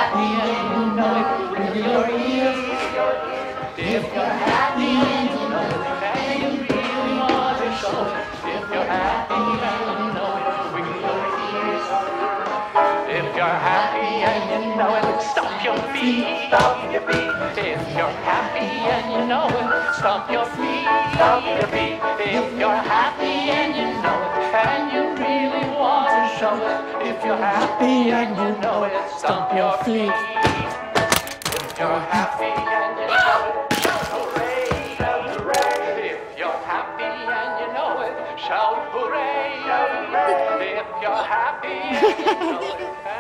happy and you know it, wiggle your ears. If you're happy and you know it, and you really want to show it. If you're happy and you know it, wiggle your ears. If you're happy and you know it, stomp your feet, stomp your feet. If you're happy and you know it, stomp your feet, stomp your feet. If you're happy and you know it, and you really want to show it. If you're happy and you know it, stomp your feet. If you're happy and you know it, shout hooray, shout hooray. If you're happy and you know it, shout hooray, shout hooray. If you're happy and you know it.